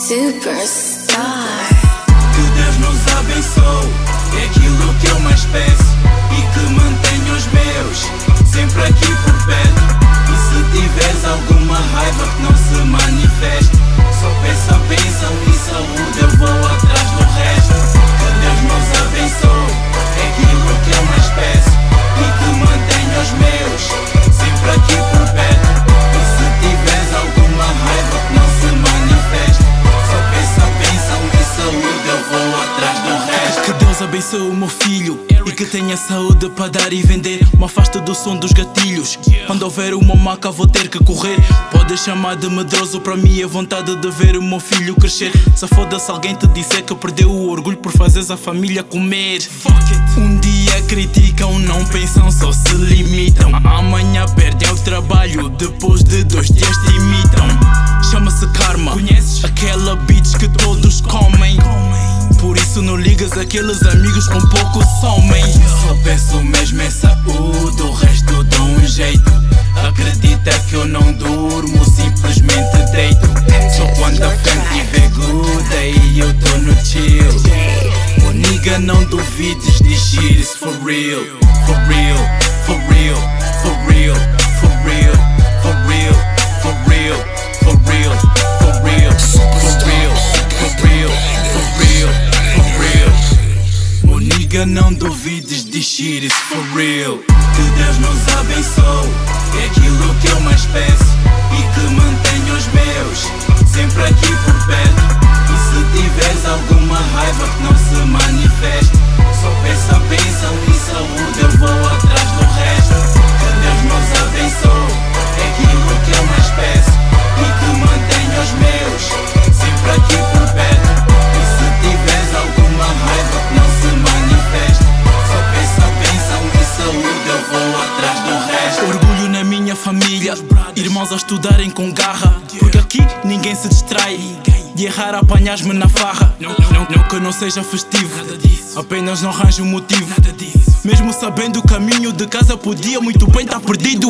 Superstar. Que Deus nos abençoe, é aquilo que eu mais peço, e que mantenha os meus sempre aqui por perto. E se tiveres alguma raiva que não se manifeste, só peça bênção e saúde, eu vou atrás do resto. Que Deus nos abençoe, é aquilo que eu mais peço, e que mantenha os meus sempre aqui por perto. E se tiveres alguma raiva que não se manifeste, só peça bênção e saúde, eu vou atrás do resto. Que Deus abençoe o meu filho e que tenha saúde para dar e vender. Me afasta do som dos gatilhos. Quando houver uma maca vou ter que correr. Podes chamar de medroso, para mim é vontade de ver o meu filho crescer. Se foda-se alguém te disser que perdeu o orgulho por fazeres a família comer. Um dia criticam, não pensam, só se limitam. Amanhã perdem o trabalho, depois de 2 dias te imitam. Chama-se karma, conheces? Aquela bitch que todos comem. Por isso não ligas aqueles amigos com pouco somem. Só peço mesmo é saúde, o resto dou um jeito. Acredita que eu não durmo, simplesmente deito. Só quando a frente tiver good, aí eu tô no chill. Oh nigga, não duvides, this shit is for real. For real, for real, for real, for real, for real, for real, for real, for real, for real, for real, for real, for real. Oh nigga, não duvides, this shit is for real. Que Deus nos abençoe, é aquilo que eu mais peço, e que mantenha os meus sempre aqui por perto. E se tiveres alguma raiva que não se manifeste, só peça bênção e saúde, eu vou atrás do resto. Que Deus nos abençoe, é aquilo que eu mais peço, e que mantenha os meus sempre aqui por perto. E se tiveres alguma raiva que não se manifeste, só peça bênção e saúde, eu vou atrás do resto. Orgulho na minha família, irmãos a estudarem com garra, porque aqui ninguém se distrai. E é raro apanhas-me na farra. Não que eu não seja festivo, apenas não arranjo motivo. Mesmo sabendo o caminho de casa, podia muito bem estar perdido.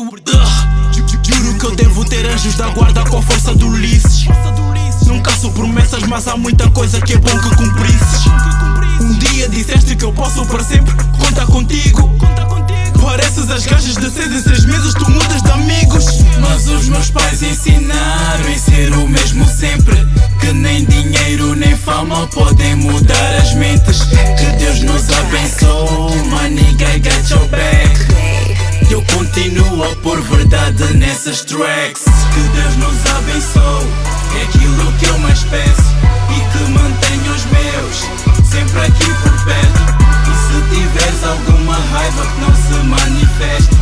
Juro que eu devo ter anjos da guarda com a força do Ulisses. Não caço promessas, mas há muita coisa que é bom que cumprisses. Um dia disseste que eu posso para sempre contar contigo. Pareces as gajas de 6 em 6 meses, tu mudas de amigos. Mas os meus pais ensinaram em ser o mesmo sempre, que nem dinheiro nem fama podem mudar as mentes. Que Deus nos abençoe, my nigga, I got your back. Eu continuo a pôr verdade nessas tracks. Que Deus nos abençoe, é aquilo que eu mais peço, e que mantenha os meus sempre aqui por perto. E se tiveres alguma raiva que não se manifeste,